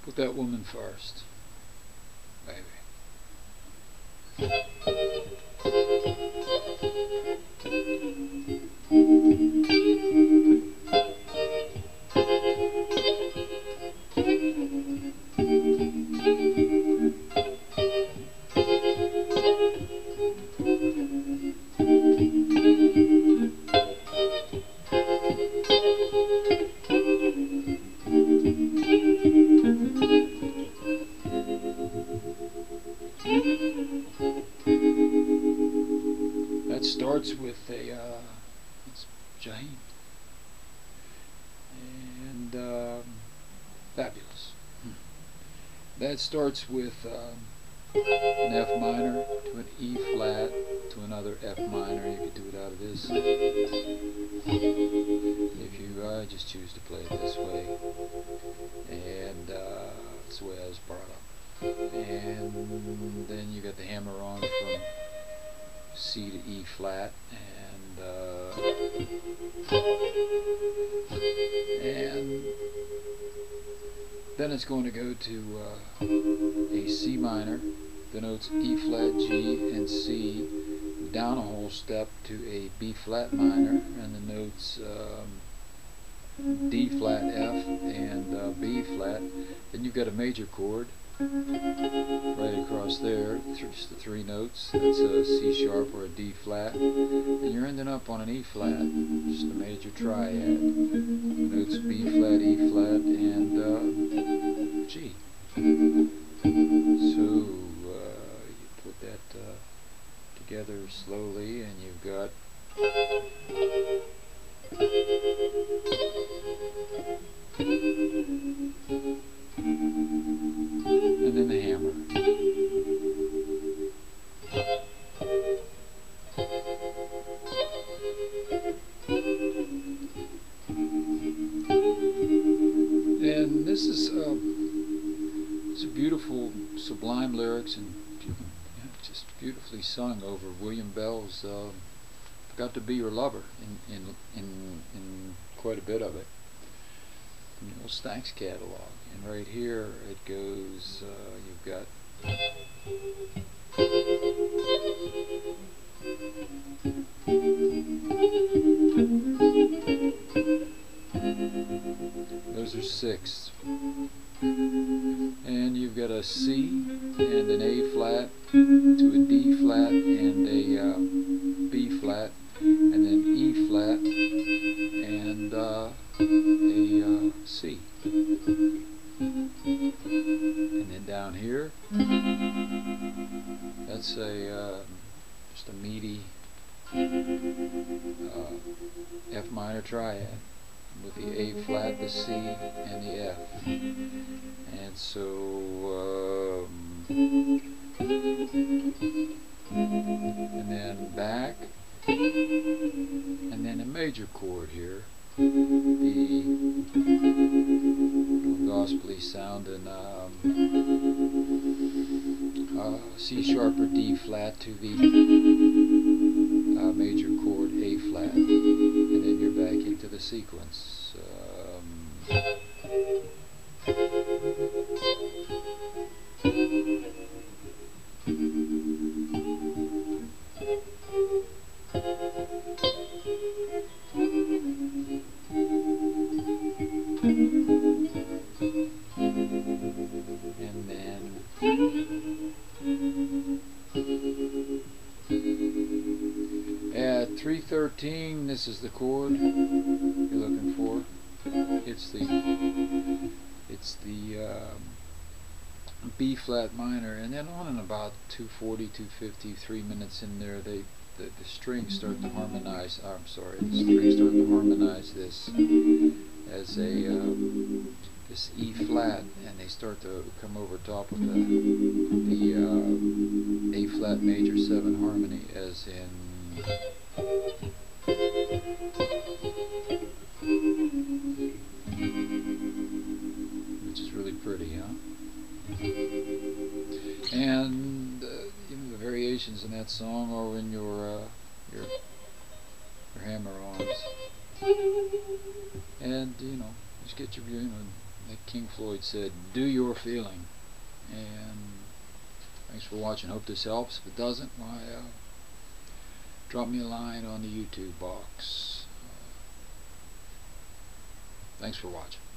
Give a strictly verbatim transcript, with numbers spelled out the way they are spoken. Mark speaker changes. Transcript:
Speaker 1: Put that woman first, baby. That starts with a uh, it's Jaheim, and um, fabulous. That starts with um, an F minor to an E flat to another F minor. You could do it out of this. If you uh, just choose to play it this way, and uh, that's the way I was brought up. And then you got the hammer on from C to E flat, and uh, and then it's going to go to uh, a C minor, the notes E flat, G, and C, down a whole step to a B flat minor, and the notes um, D flat, F, and uh, B flat. Then you've got a major chord right across there, just the three notes. That's a C sharp or a D flat, and you're ending up on an E flat, just a major triad. Notes B flat, E flat, and uh, G. So uh, you put that uh, together slowly, and you've got and then the hammer. And this is uh, it's a beautiful, sublime lyrics, and you know, just beautifully sung over William Bell's uh, "Got to Be Your Lover" in in in in quite a bit of it. In the old Stax catalog. And right here it goes, uh, you've got those are sixths, and you've got a C and an A flat to a D flat and a uh, B flat, and then E flat and uh, a uh, C. And then down here, that's a uh, just a meaty uh, F minor triad with the A flat, the C, and the F. And so, um, and then back, and then a major chord here. The little gospel-y sound, and um, uh, C sharp or D flat to the uh, major chord A flat, and then you're back into the sequence. Um, and then at three thirteen, this is the chord you're looking for. It's the it's the um, B flat minor, and then on in about two forty, two fifty, three minutes in there, they the, the strings start to harmonize. Oh, I'm sorry, the strings start to harmonize this as a um, this E flat, and they start to come over top of the the uh, A flat major seven harmony, as in. Which is really pretty, huh? And uh, you know, the variations in that song are in your uh, your your hammer-ons, and you know, just get your you know like King Floyd said, do your feeling. And thanks for watching. Hope this helps. If it doesn't, why, uh, drop me a line on the YouTube box. Uh, thanks for watching.